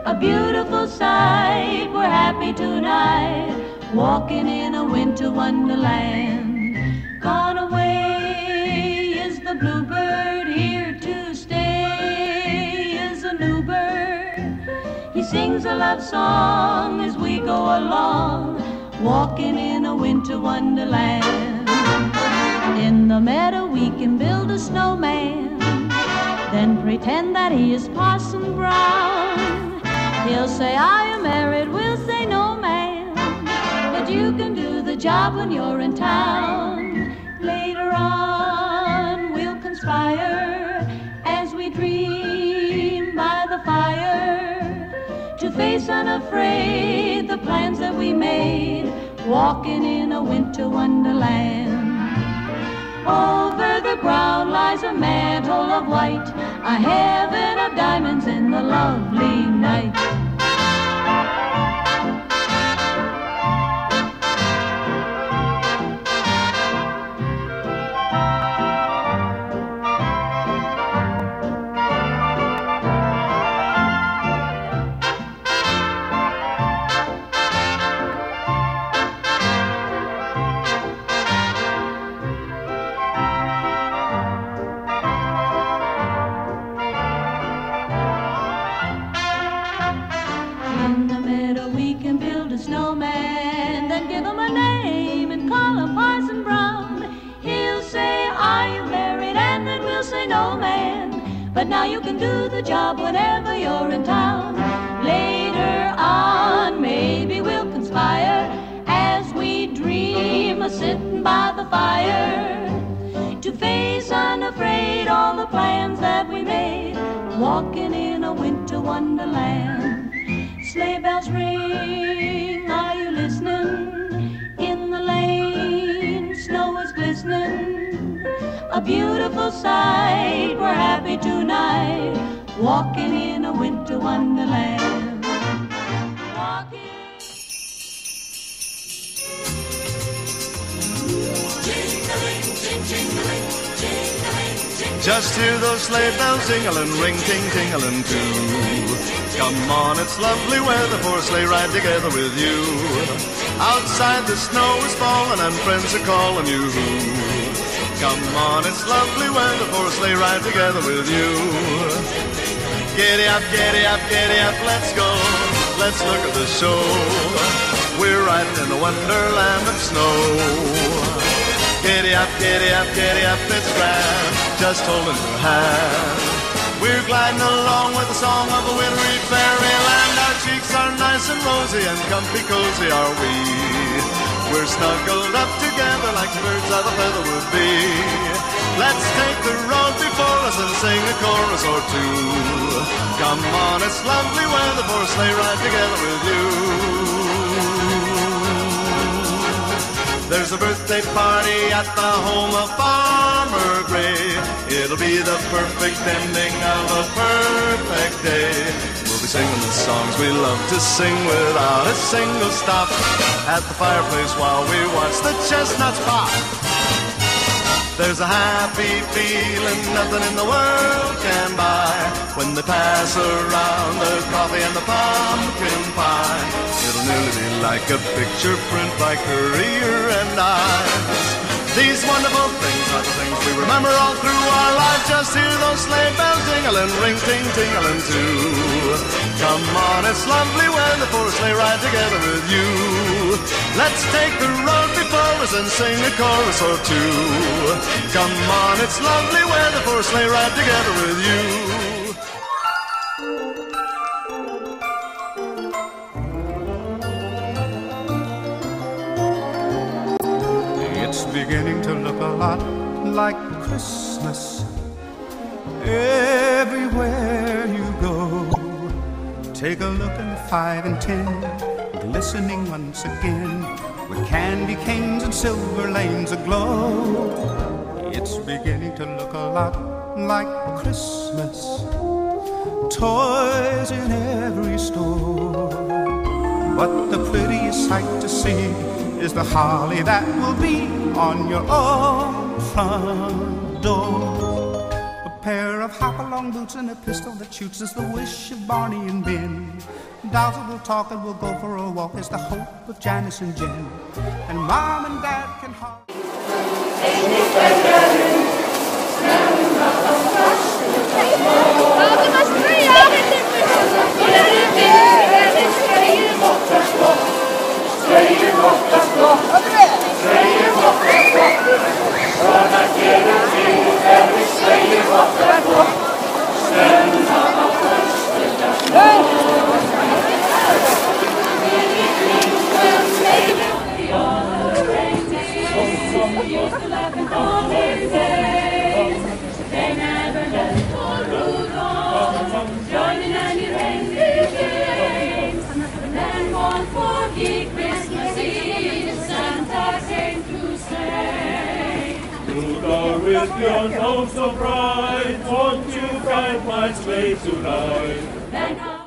a beautiful sight. We're happy tonight, walking in a winter wonderland. Gone away is the bluebird, here to stay is a new bird. He sings a love song as we go along, walking in a winter wonderland. In the meadow we can build a snowman, then pretend that he is Parson Brown. He'll say, I am married, we'll say, no man, but you can do the job when you're in town. Later on we'll conspire as we dream by the fire, to face unafraid the plans that we made, walking in a winter wonderland. Over the ground lies a mantle of white, a heaven of diamonds in the lovely night. But now you can do the job whenever you're in town. Later on, maybe we'll conspire as we dream of sitting by the fire, to face unafraid all the plans that we made, walking in a winter wonderland. Sleigh bells ring, are you listening? In the lane, snow is glistening, a beautiful sight. We're happy tonight, walking in a winter wonderland. Walking. Jingling, jing, jingling, jingling, jing. Just hear those sleigh bells jingling, ring, ting, tingling too. Come on, it's lovely weather for a sleigh ride together with you. Outside the snow is falling and friends are calling you. Come on, it's lovely weather for a sleigh ride together with you. Giddy up, giddy up, giddy up, let's go. Let's look at the show. We're riding in a wonderland of snow. Giddy up, giddy up, giddy up, it's grand, just holding your hand. We're gliding along with the song of a wintry fairyland. Our cheeks are nice and rosy and comfy cozy are we. We're snuggled up together like birds of a feather would be. Let's take the road before us and sing a chorus or two. Come on, it's lovely weather for a sleigh ride together with you. There's a birthday party at the home of Farmer Gray. It'll be the perfect ending of a perfect day. We'll be singing the songs we love to sing without a single stop, at the fireplace while we watch the chestnuts pop. There's a happy feeling nothing in the world can buy, when they pass around the coffee and the pumpkin pie. It'll nearly be like a picture print by Currier and Ives. These wonderful things are the things we remember all through our life. Just hear those sleigh bells jingling, ring, ting, tingling too. Come on, it's lovely weather for a sleigh ride together with you. Let's take the road before us and sing a chorus or two. Come on, it's lovely weather for a sleigh ride together with you. It's beginning to look a lot like Christmas everywhere you go. Take a look at the 5 and 10, glistening once again, with candy canes and silver lanes aglow. It's beginning to look a lot like Christmas, toys in every store. But the prettiest sight to see is the holly that will be on your own front door. pair of hop-along boots and a pistol that shoots is the wish of Barney and Ben. Dolls that will talk and we'll go for a walk is the hope of Janice and Jen. And Mom and Dad can hardly... With your nose so bright, won't you guide my sleigh tonight?